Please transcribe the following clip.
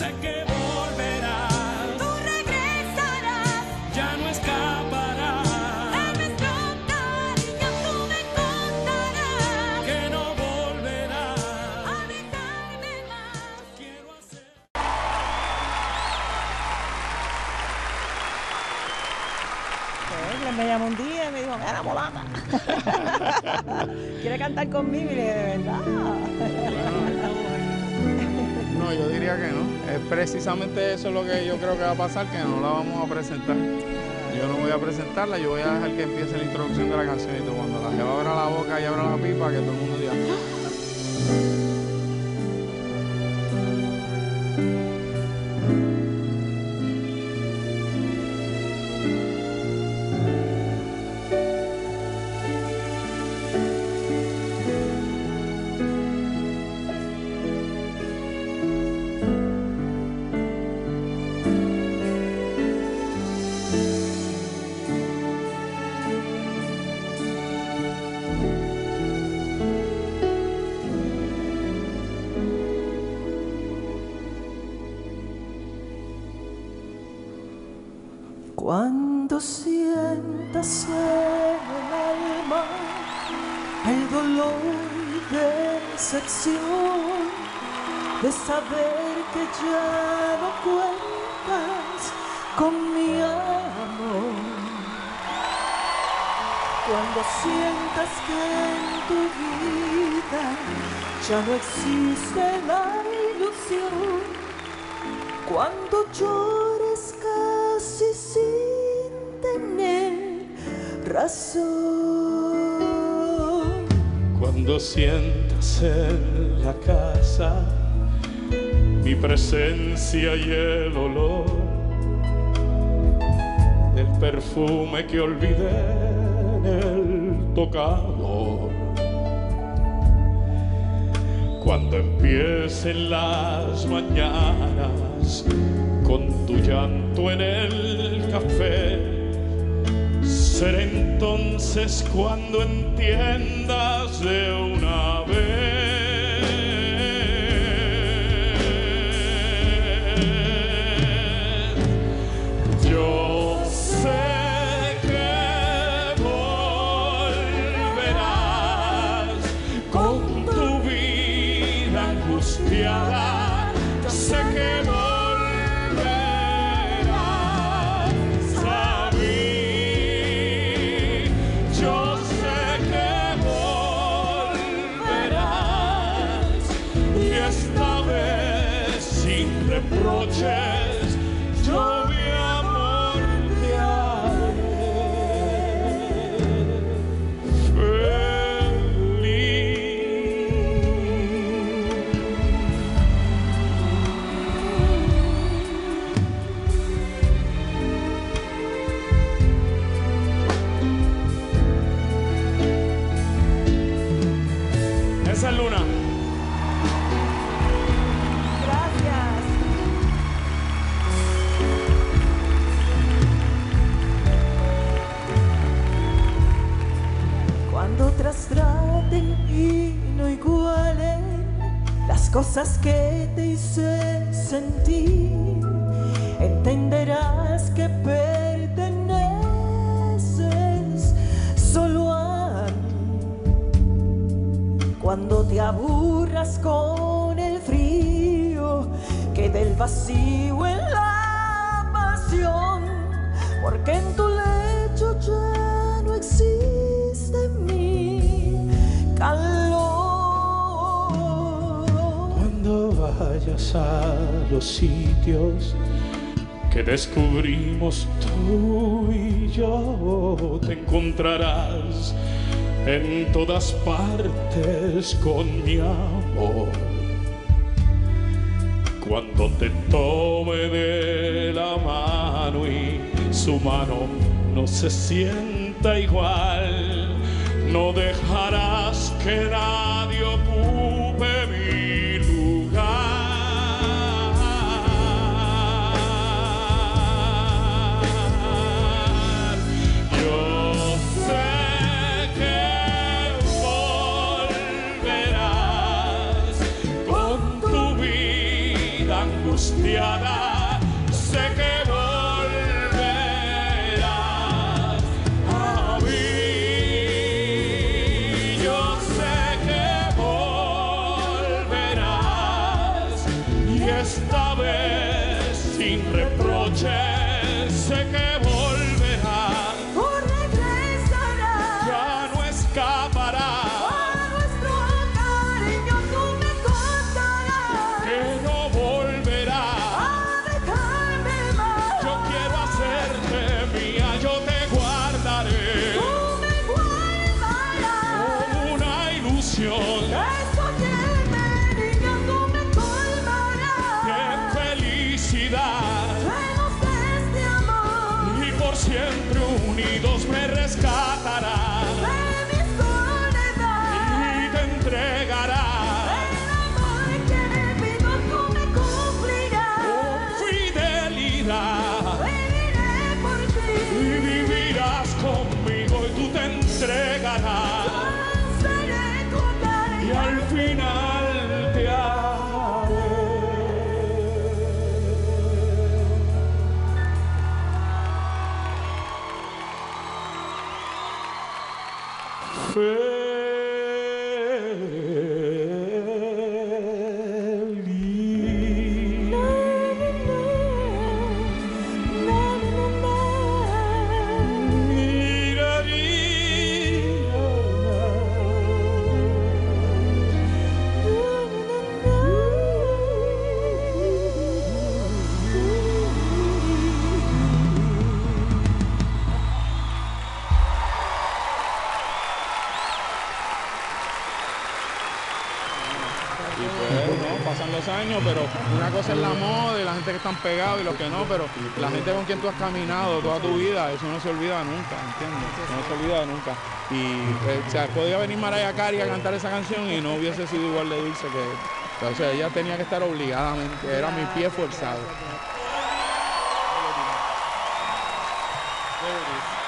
sé que volverás. Tú regresarás. Ya no escaparás. De nuestro cariño tú me contarás. Que no volverás. A besarme más. Quiero hacer. Él me llamó un día y me dijo, mira, mulata, ¿quiere cantar conmigo? Y le dije, de verdad. No, yo diría que no. Es precisamente eso lo que yo creo que va a pasar, que no la vamos a presentar. Yo no voy a presentarla, yo voy a dejar que empiece la introducción de la canción y todo. Cuando la jeva abra la boca y abra la pipa, que todo el mundo diga... Cuando sientas en el alma el dolor y decepción de saber que ya no cuentas con mi amor, cuando sientas que en tu vida ya no existe la ilusión, cuando llores casi sin tener razón. Cuando sientas en la casa mi presencia y el olor del perfume que olvidé en el tocador. Cuando empiecen las mañanas con tu llanto en el café, será entonces cuando entiendas de una vez. Yo sé que volverás con tu vida angustiada. Sé que volverás a mí. Yo sé que volverás y esta vez sin reproches yo mi amor te haré feliz. Esa es Luna. Gracias. Cuando otras traten y no igualen las cosas que te hice sentir, entenderás que perteneces solo a mí. Cuando te aburras con el frío que del vacío en la pasión, porque en tu lecho ya no existe mi calor. Cuando vayas a los sitios que descubrimos tú y yo, te encontrarás en todas partes con mi amor. Cuando te tome de la mano y su mano no se sienta igual, no dejarás que nadie ocupe mi lugar. Yo sé que volverás con tu vida angustiada. angustiada, sé que volverás a mí. Yo sé que volverás y esta vez sin reproches, sé que volverás. Tú regresarás. Ya no escaparás, A nuestro cariño tú me contarás. que no volverás. A dejarme más. Yo quiero hacerte mía, yo te guardaré Tú me guardarás. como una ilusión. Eso tiene, niña, tú me colmarás. ¡Qué felicidad! Llenos de este amor. Y por siempre unidos me rescatarás De mi soledad. y te entregarás El amor que pido tú me con cumplirás. fidelidad. Viviré por ti. Y vivirás conmigo y tú te entregarás Seré total y al final te Y pues, no, pasan los años, pero una cosa es la moda y la gente que están pegados y los que no, pero la gente con quien tú has caminado toda tu vida, eso no se olvida nunca, ¿entiendes? Eso no se olvida nunca. Y o sea, podía venir Mariah Carey a cantar esa canción y no hubiese sido igual de dulce que... Entonces ella tenía que estar obligadamente, era mi pie forzado. There it is.